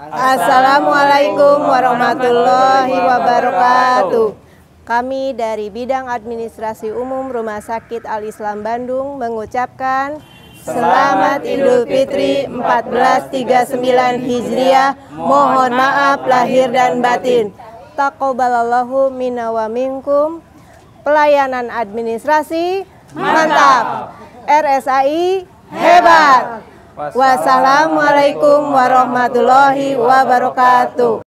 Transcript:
Assalamualaikum warahmatullahi wabarakatuh. Kami dari Bidang Administrasi Umum Rumah Sakit Al-Islam Bandung mengucapkan Selamat Idul Fitri 1439 Hijriah. Mohon maaf lahir dan batin. Taqabbalallahu minna wa minkum. Pelayanan administrasi mantap. RSAI hebat. Wassalamualaikum warahmatullahi wabarakatuh.